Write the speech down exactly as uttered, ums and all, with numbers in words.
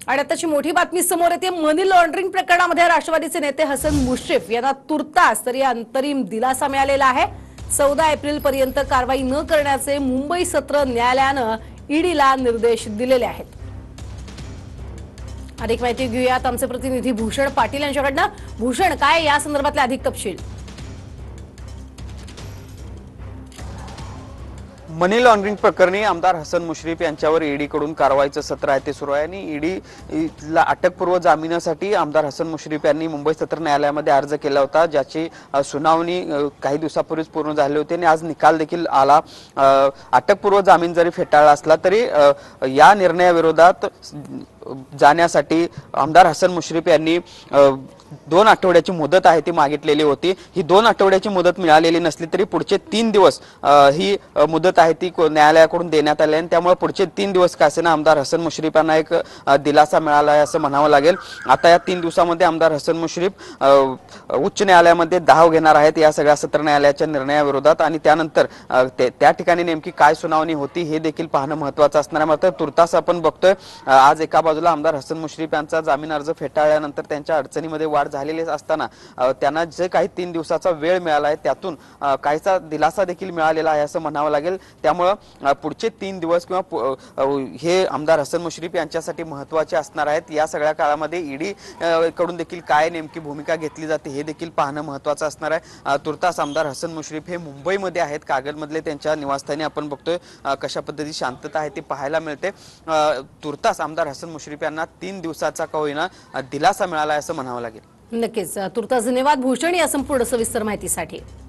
आणि आताची मोठी बातमी समोर येते। मनी लॉन्ड्रिंग प्रकरणामध्ये राष्ट्रवादीचे नेते हसन मुश्रीफ यांना तुर्तास तरी अंतरिम दिलासा मिळालेला आहे। चौदा एप्रिल पर्यंत कारवाई न करण्याचे मुंबई सत्र न्यायालयाने ईडीला निर्देश दिलेले आहेत। अधिक माहिती घेऊयात आमचे प्रतिनिधी भूषण पाटील यांच्याकडून। भूषण, काय या संदर्भातले अधिक तपशील? मनी लॉन्ड्रिंग प्रकरणी आमदार हसन मुश्रीफ यांच्यावर ईडी कडून कारवाईचं सत्र आहे ते सुरू आहे आणि ईडीला अटकपूर्व जामिनासाठी आमदार हसन मुश्रीफ यांनी मुंबई सत्र न्यायालयामध्ये अर्ज केला होता, ज्याची सुनावणी काही दिवसापूर्वीच पूर्ण झाली होती आणि आज निकाल देखील आला। अटकपूर्व जामीन जरी फेटाळला असला तरी या निर्णयाविरोधात जाण्यासाठी आमदार हसन मुश्रीफ यांनी दोन आठवड्याची मुदत आहे ती मागितलेली होती। ही दोन आठवड्याची मुदत मिळालेली नसली तरी पुढचे तीन दिवस ही मुदत आहे ती न्यायालयाकडून देण्यात आली आणि त्यामुळे पुढचे तीन दिवस का असेना आमदार हसन मुश्रीफ यांना एक दिलासा मिळाला आहे असं म्हणावं लागेल। आता या तीन दिवसामध्ये आमदार हसन मुश्रीफ उच्च न्यायालयामध्ये धाव घेणार आहेत या सगळ्या सत्र न्यायालयाच्या निर्णयाविरोधात आणि त्यानंतर त्या ठिकाणी नेमकी काय सुनावणी होती हे देखील पाहणं महत्त्वाचं असणार आहे। मात्र तुर्तास आपण बघतोय आज एका बाजूला आमदार हसन मुश्रीफ यांचा जामीन अर्ज फेटाळल्यानंतर त्यांच्या अडचणीमध्ये वाढ झालेली असताना त्यांना जे काही तीन दिवसाचा वेळ मिळाला आहे त्यातून काहीसा दिलासा देखील मिळालेला आहे असं म्हणावं लागेल। त्यामुळे पुढचे तीन दिवस किंवा हे आमदार हसन मुश्रीफ यांच्यासाठी महत्त्वाचे असणार आहेत। या सगळ्या काळामध्ये ईडी कडून देखील काय नेमकी भूमिका घेतली जाते हे देखील पाहणं महत्त्वाचं असणार आहे। तुर्तास आमदार हसन मुश्रीफ हे मुंबईमध्ये आहेत, कागलमधले त्यांच्या निवासस्थानी आपण बघतोय कशा पद्धतीची शांतता आहे ती पाहायला मिळते। तुर्तास आमदार हसन मुश्रीफ यांना तीन दिवसाचा का होईना दिलासा मिळाला असं म्हणावं लागेल। नक्कीच तुर्तास धन्यवाद भूषण या संपूर्ण सविस्तर माहितीसाठी।